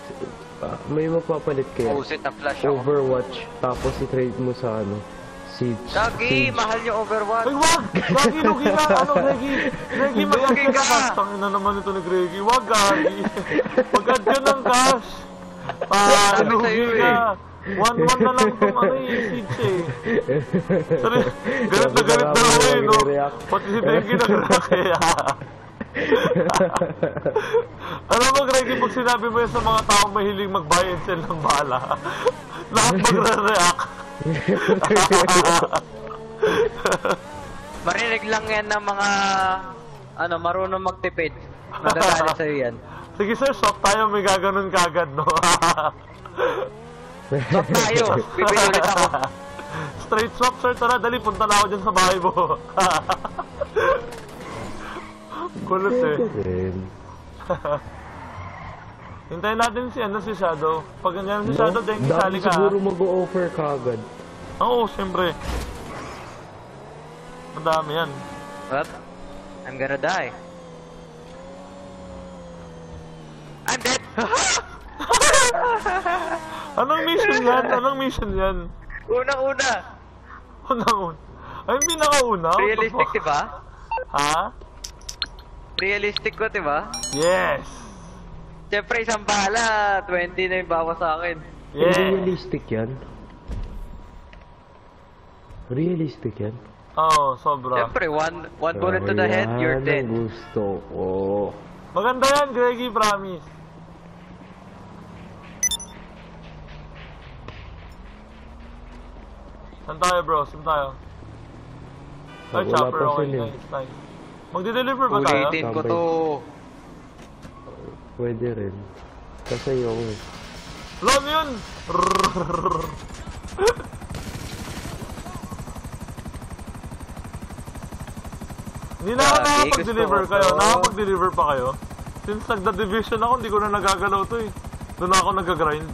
may mapapalit kaya. Pusit na flash ako. Overwatch, tapos i-trade mo sa ano, Siege. Gagi, mahal yung Overwatch. Ay, wag! Gagi, lugi ka! Ano, Greggy? Greggy, mag-add ka cash! Tangin na naman ito ni Greggy. Wag, Gagi! Mag-add ka ng cash! Lugi ka! 1-1 na lang itong ano Siege eh. Sorry, galit na ako eh, no? Pati si Greggy nag-react eh. Alam mo, Greggy, pag sinabi mo yan sa mga taong mahiling mag-buy and sell ng bala, lahat magre-react. Marinig lang yan ng mga marunong magtipid. Magagalit sa'yo yan. Sige sir, swap tayo, may gaganon kagad, no? Swap tayo, bibili ulit ako. Straight swap sir, tara, dali, punta na ako dyan sa bahay mo. Kulot eh. Hintayin natin si Shadow. Pag ganyan si Shadow, then isali ka. Siguro mag-o-offer ka agad. Oo, siyempre. Madami yan. What? I'm gonna die. I'm dead! Anong mission yan? Anong mission yan? Unang-una. Unang-una? Ay, pinaka-una? Realistic, diba? Ha? Realistic ko, diba? Yes! Siyempre, isang bala, 20 na yung bawas sa akin. Yeah! Realistic yan? Realistic yan? Oo, sobra. Siyempre, one bullet to the head, you're dead. Yan ang gusto ko. Maganda yan, Greggy, promise. Saan tayo, bro? Saan tayo? Ay, Wala chopper, pa okay, sila. nice. Magdi-deliver ba tayo? Ulitin ko to. Pwede rin. Kasi yung... Alam yun! Hindi na ako nakapag-deliver kayo. Nakapag-deliver pa kayo. Since nagda-division ako, hindi ko na nagagalaw to eh. Doon ako nag-grind.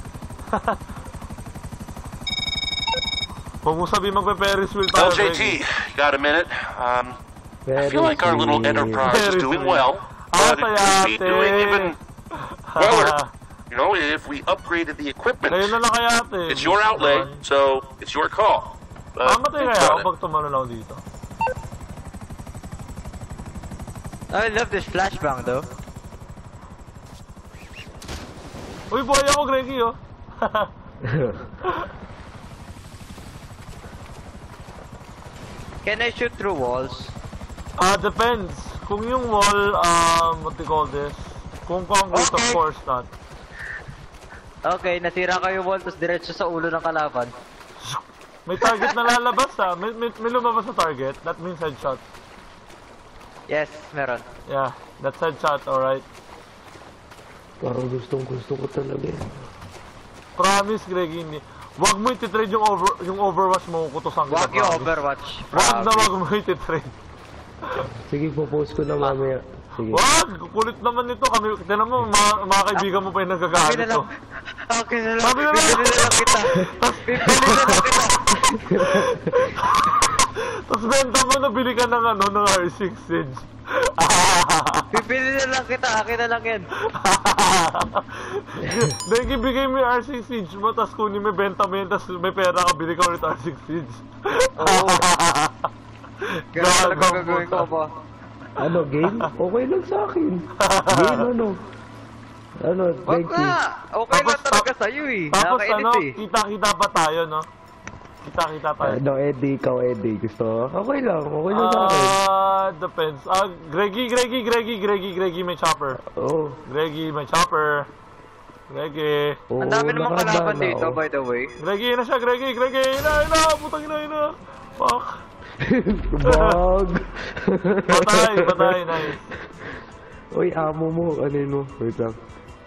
Huwag mo sabihin magpe-Ferris wheel tayo. LJT, got a minute? I feel like our little enterprise is doing well, but it could be doing even better. You know, if we upgraded the equipment. Kayo na lang kaya ate. It's your outlay, so it's your call. Mamatay kaya ako pag tumalon ako dito. I love this flashbang though. Uy, buhay ako, Greggy, oh. Can I shoot through walls? Depends. Kung yung wall, what do you call this? Kung concrete, of course not. Okay, nasira kayo wall, tapos diretso sa ulo ng kalaban. May target na lalabas, ha? May lumabas na target. That means headshot. Yes, meron. Yeah, that's headshot, alright. Parang gustong-gusto ko talaga eh. Promise, Greggy, hindi. Wag mo ititrade yung Overwatch mo kutosan kita. Wag yung Overwatch. Wag na wag mo ititrade. Sige, popost ko na mamaya. Sige. Wag! Kulit naman nito. Kami, tinan mo, mga kaibigan mo pa yung nagagalit to. Okay na lang. Sabi na lang. Bibili na lang kita. Bibili na lang kita. Tapos benta mo, nabili ka ng ng R6 Siege. Bibili na lang kita. Akin na lang yan. Dahil ibigay mo yung R6 Siege mo, tapos kunin mo, benta mo yun, tapos may pera ka, bili ka ulit R6 Siege. Oo. Gano'n gagawin ko ba? Ano, game? Okay lang sa akin. Game, ano? Ano, Wag thank you. na! Okay lang talaga sa'yo eh. Tapos Nakaka-edit eh. kita-kita pa tayo, no? Kita-kita tayo. Ano, Eddie, ikaw, Eddie. Gusto mo? Okay lang sa akin. Depends. Greggy, may chopper. Oo. Greggy, may chopper. Greggy. Oo, Ang dami namang kalaban nakadaan dito, ako. by the way. Greggy, na siya, Greggy. Putang ina. Fuck. Bag! Patay, nice. Uy, amo mo. Ano yun mo? Wait lang.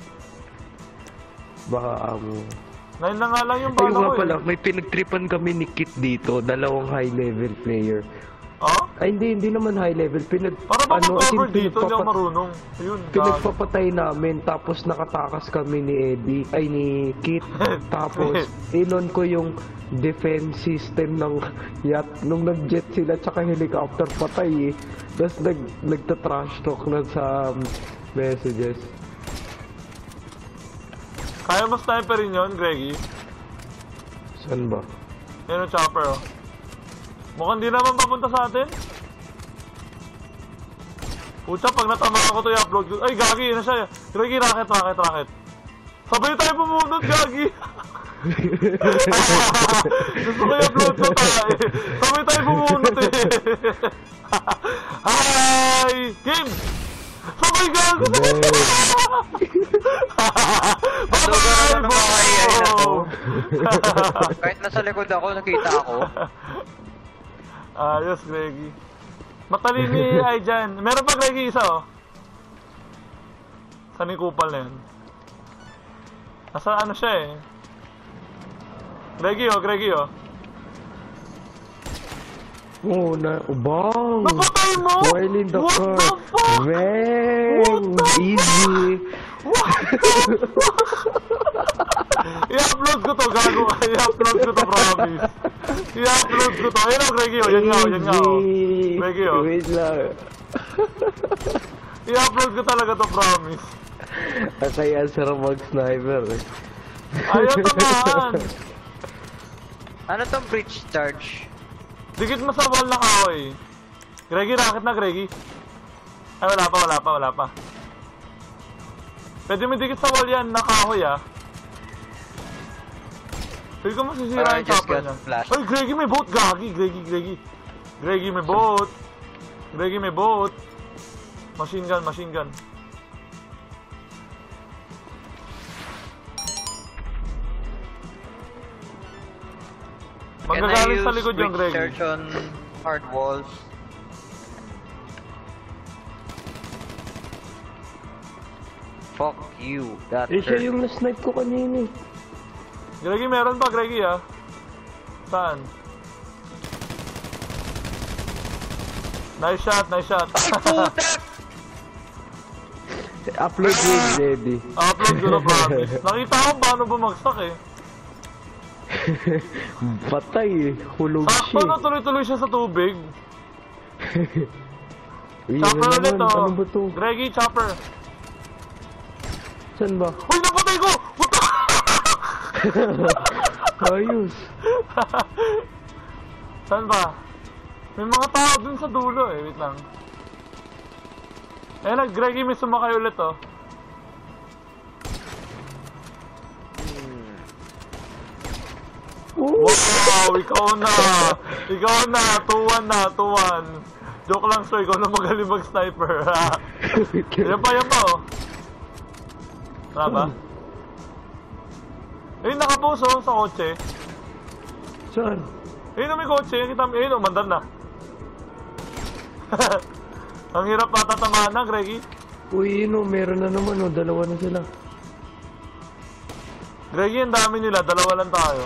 Baka amo. Ngayon na nga lang yung Ayun bala nga ko pala, may pinagtripan kami ni Kit dito. Dalawang high-level player. Oh? Ay, hindi naman high-level. Para mag-cover dito, hindi ako marunong. Ayun, pinagpapatay namin, tapos nakatakas kami ni Eddie, ay ni Kit. Tapos, inon ko yung defense system ng yacht. Nung nag-jet sila, tsaka helicopter, patay eh. Tapos nagta-trash talk na sa messages. Kaya mo sniperin yun, Greggy? Saan ba? Yan ang chopper, oh. Mukhang di naman papunta sa atin. Pucha, pag natama ako to i-upload ko. Ay, gagi, na siya. Greggy, rocket. Sabay tayo pumunod, gagi. Gusto ko i-upload ko tayo eh. Sabay tayo pumunod eh. Hi! Game! Sabay gago! Sugar na mga AI na to. Kahit nasa likod ako, nakita ako. Ayos, Greggy. Matalini ay dyan. Meron pa, Greggy, isa, oh. Sa kupal na yan. Nasa ano siya, eh. Greggy, oh. Oh, bang! Napatay mo? While in the What car. the fuck? Bang! Easy! I-upload ko to, gago. I-upload ko to, promise. I-upload ko to. Ayun, Greggy, oh. Yan nga, oh. Greggy, oh. Wait lang. I-upload ko talaga to, promise. Kaya sarap mag-sniper eh. Ayaw tamaan. Ano tong breach charge? Dikit mo sa wall na kahoy. Greggy, rocket na, Greggy. Ay, wala pa. Pwede mo dikit sa wall yan, na kahoy, ah. Pwede ko masisira yung chopper niya. Ay, Greggy, may boat, gagi. Greggy, may boat. Machine gun. Magagaling sa likod yung Greggy. Search on hard walls. Fuck you, that Siya yung na-snipe ko kanina eh. Greggy, meron pa, Greggy, ah. Saan? Nice shot. Upload yung ready. Upload ko na, promise. Nakita ko paano bumagsak, eh. Patay eh. Hulog Sakto siya. na tuloy-tuloy siya sa tubig. Uy, Chopper ano ulit, naman? oh. Ano ba to? Greggy, chopper. Saan ba? Uy, napatay ko! Puta! Ayos. Saan ba? May mga tao dun sa dulo, eh. Wait lang. Ayun, Greggy, may sumakay ulit, oh. Wow, ikaw na. 2-1 na. Joke lang, sir. Ikaw na magaling mag-sniper. Yan pa, oh. Tara ba? Ayun, nakapost, oh, sa kotse. Saan? Ayun, may kotse. Kita mo, ayun, mandar na. Ang hirap patatamaan na, Greggy. Uy, meron na naman, oh. Dalawa na sila. Greggy, ang dami nila. 2 lang tayo.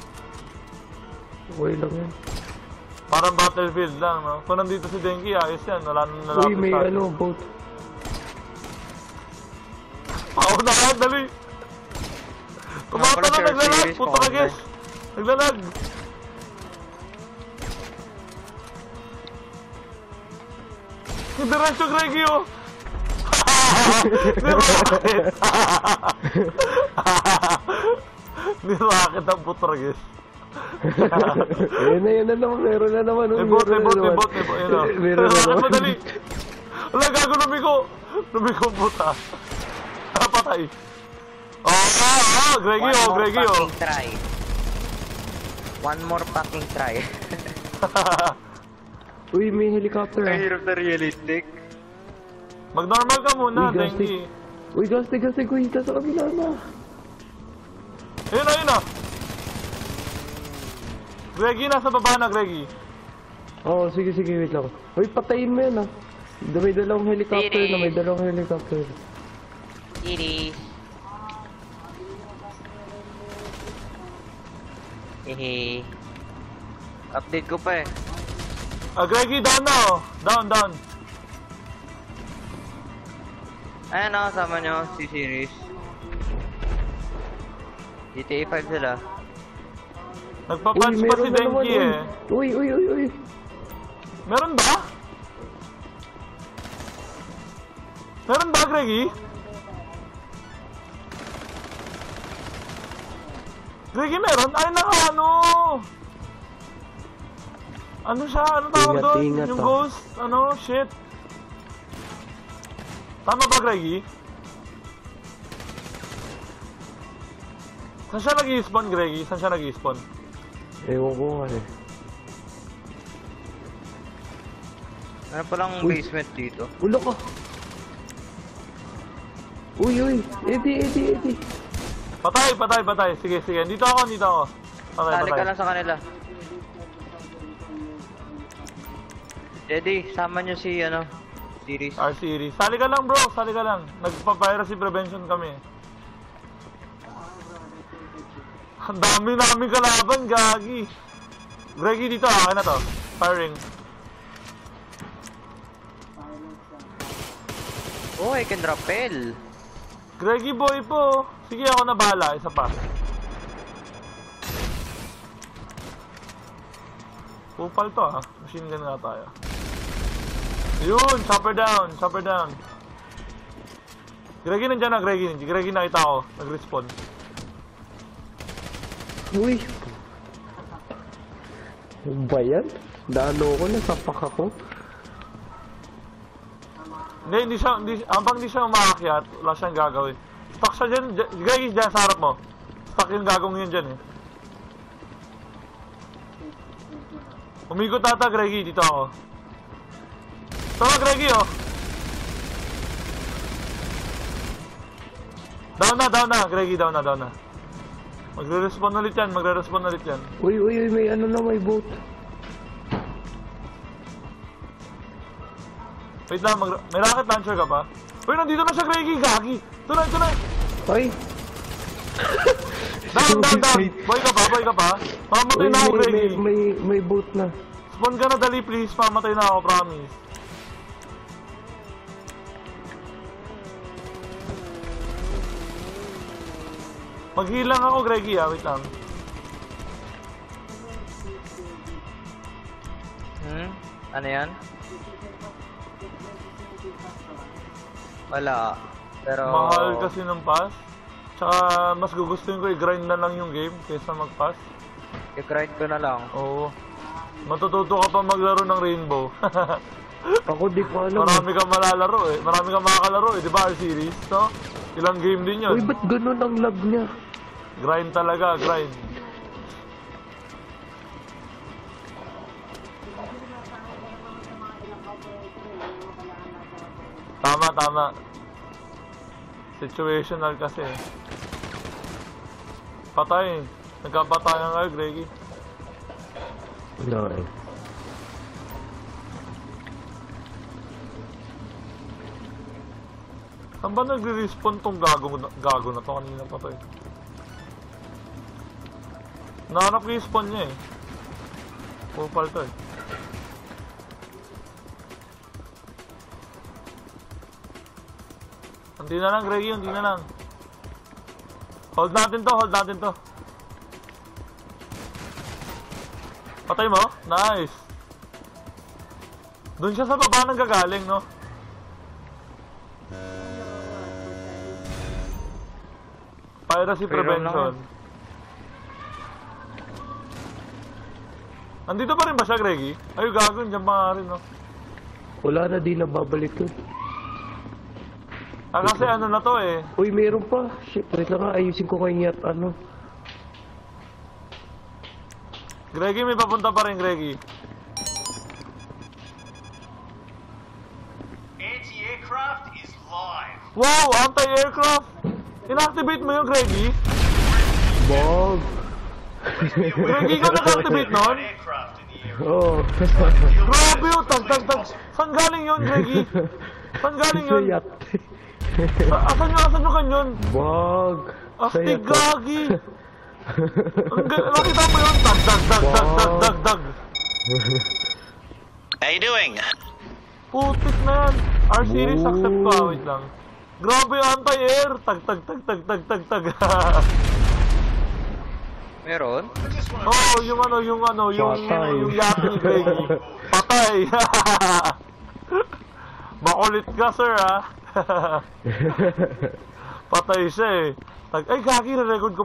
Okay lang yan. Parang battlefield lang, no? Kung nandito si Denki, ayos yan. Wala na nalapit Uy, may sa atin. boat. Pauna ka, dali! Tumata na, naglalag! Puta ka, guys! Naglalag! Diretso, Greggy, oh! Nirakit ang putra, guys. Yan na naman, meron na naman. May bot. Ayun, oh. Meron na naman. Madali! Wala, gago, lumiko, puta. Patay. Greggy, oh. Try. One more fucking try. Uy, may helicopter ah. Hirap na realistic. Mag-normal ka muna, Uy, gastig. Denki. Uy, gastig. Uy, sa kabila na. Ayun na. Greggy, nasa baba na, Greggy. Oo, sige, wait lang. Uy, patayin mo yan ah. May dalawang helicopter na, may dalawang helicopter. Iris. Hehe. Update ko pa eh. Greggy, down na, oh. Down. Ayan o, sama nyo si Series. GTA 5 sila. Nagpa-punch pa si Denki, eh. Uy. Meron ba? Meron ba, Greggy? Greggy, meron? Ay, ano? Ano siya? Ano tawag doon? Ingat, Yung ah. ghost? Ano? Shit. Tama ba, Greggy? Saan siya nag-i-spawn, Greggy? Saan siya nag-i-spawn? Ewan ko nga eh. Ano palang Uy. basement dito? Ulo ko! Uy! Eddie! Patay. Sige. Dito ako. Sali ka Patay. lang sa kanila. Eddie, sama nyo si, series. R-Series. Sali ka lang, bro. Nagpa-piracy prevention kami. Ang dami namin kalaban, gagi. Greggy, dito. Akin na to. Firing. Oh, I can rappel. Greggy boy po. Sige, ako na bahala. Isa pa. Pupal to, ha. Machine gun nga tayo. Yun! Chopper down. Greggy, nandiyan na, Greggy, nakita ko. Nag-respawn. Uy! Ano ba yan? Dano ko, nasapak ako. Hindi siya, habang hindi siya umaakyat, wala siyang gagawin. Stuck siya dyan, Greggy, dyan sa harap mo. Stuck yung gagawin yun dyan, eh. Umikot ata, Greggy, dito ako. Ito nga, Greggy, oh. Down na, Greggy, down na. Magre-respawn ulit yan. Uy, may boat. Wait lang, may rocket launcher ka pa? Uy, nandito na siya, Greggy, gagi. Ito na. Ay! Down. Boy ka pa. Mamatay Uy, na ako, Greggy. may boat na. Spawn ka na, dali, please. Mamatay na ako, promise. Maghilang ako, Greggy, wait lang. Ano yan? Wala. Pero... Mahal kasi ng pass. Tsaka mas gugustuhin ko i-grind na lang yung game kaysa mag-pass. I-grind ko na lang. Oo. Matututo ka pa maglaro ng Rainbow. Ako di ko alam. Marami kang malalaro eh. Marami kang makakalaro eh. Di ba, R-Series? No? Ilang game din yun. Uy, ba't ganun ang lag niya? Grind talaga, grind. Tama. Situational kasi. Patay. Nagkapatayan kayo, Greggy. Wala eh. Saan ba nagre-respawn tong gago na to? Kanina pa to eh. Nahanap ko yung spawn niya eh. Pupal to eh. Hindi na lang, Greggy, hindi na lang. Hold natin to. Patay mo? Nice. Doon siya sa baba nang gagaling, no? Piracy prevention. Nandito pa rin ba siya, Greggy? Ay, gago, dyan pa nga rin, no? Wala na, di na babalik yun. Ah, kasi ano na to eh. Uy, meron pa. Shit, wait lang nga, ayusin ko kay Nyat, Greggy, may papunta pa rin, Greggy. Anti-aircraft is live. Wow, anti-aircraft! Inactivate mo yung Greggy? Bog! Greggy, ikaw nag-activate nun? Aircraft in the air. Oh. Grabe yun, tag. Saan galing yun, Greggy? Saan galing Sa yun? Yat. Asan nyo kanyon? Bog! Sa Astig, Yat. gagi! Nakita mo yun? Dag. How you doing? Putik na yan. R-Series, Woo. accept ko. Wait lang. Grabe, anti-air. Tag. Meron? Oh, yung yaki ni Greggy. Patay. Makulit ka, sir, ha? Patay siya eh. Ay, gagi, re-record ko